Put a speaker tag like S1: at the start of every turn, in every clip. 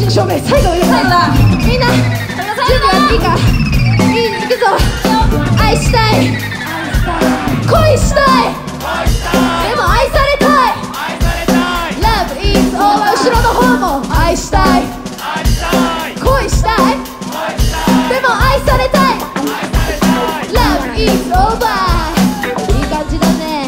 S1: 真正面最後言うからみんな準備はいいかいくぞ愛したい恋したいでも愛されたい Love is over 後ろの方も愛したい恋したいでも愛されたい Love is over いい感じだね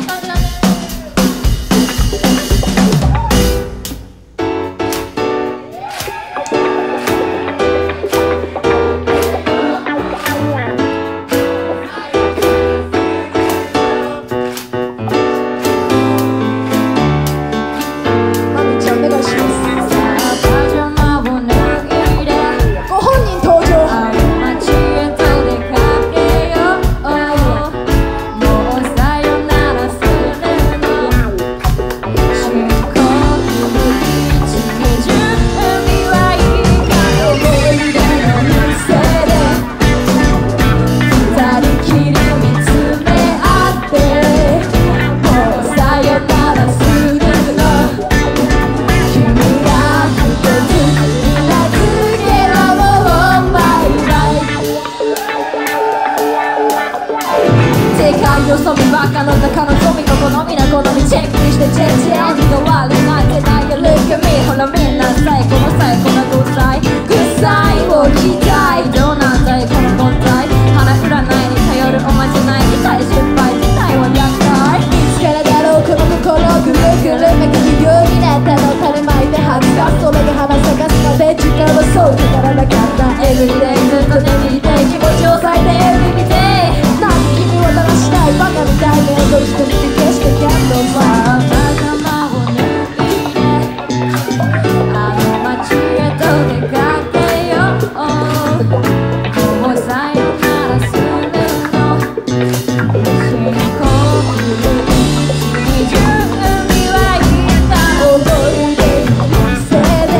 S1: よそ見ばっかの中のゾミの好みな好みチェックしてチェッチェッが悪いなんてないよ Look at me ほらみんな最高の最高な5歳臭いを聞きたいどうなんだいこの問題花占いに頼るおまじないに対失敗自体は虐待いつからだろうこの心をぐるぐるめくるようになったの種まいて吐き出すそれが花咲かすまで時間はそうかからなかった Everyday ずっと眠りたい気持ちを抑えて Everyday なんで君はだらしないバカみたいにどうして見て消してキャンドルさ頭を抜いてあの街へと出かけようもうさよならするの深呼吸準備はいいか思い出にせで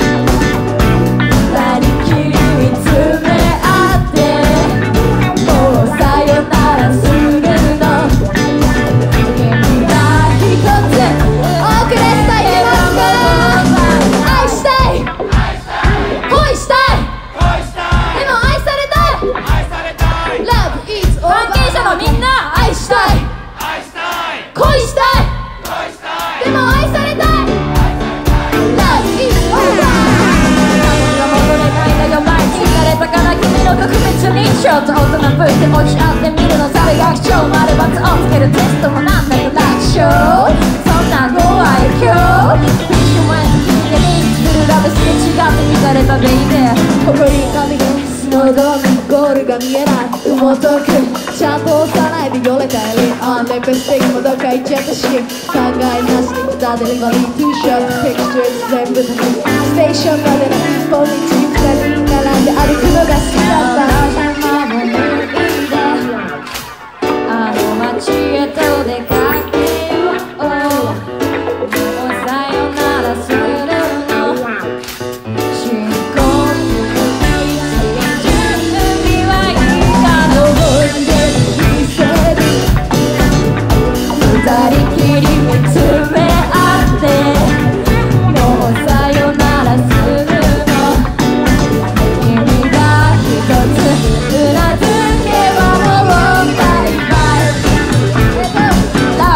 S1: 二人きり見つめ合ってもうさよならするちょっと大人ぶって持ち合ってみるのされ学長丸×をつけるテストもなんだか楽勝そんなのは今日フィッシュマン聞いてミックスするラブすれ違って見たれたベイベー誇り神がスノードームゴールが見えない羽毛とくちゃんと押さないでよれたりレペスティックもどっか行っちゃったし考えなしに来たデリバリー T シャツテクスチャー全部だけステーションまでの一本道二人並んで歩くのが好きだった街へと出かけようもうさよならするの深呼吸準備はいいか登って見せる二人きり見つめ合ってもうさよならするの君が一つうなずけばもうバイバイ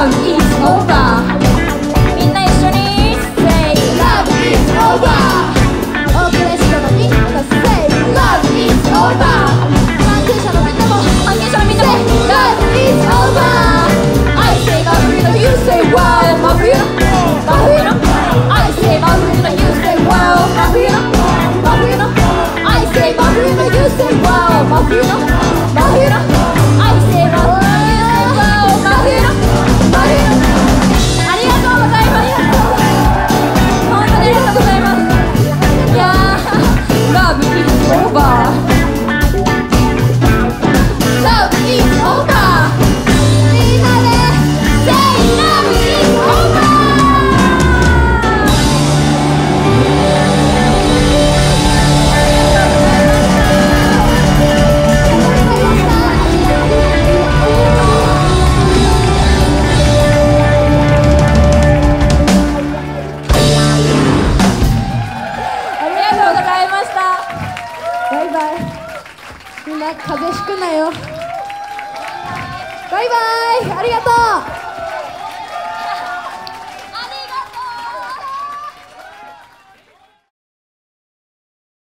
S1: みんな風邪ひくなよ。バイバイ、ありがとう。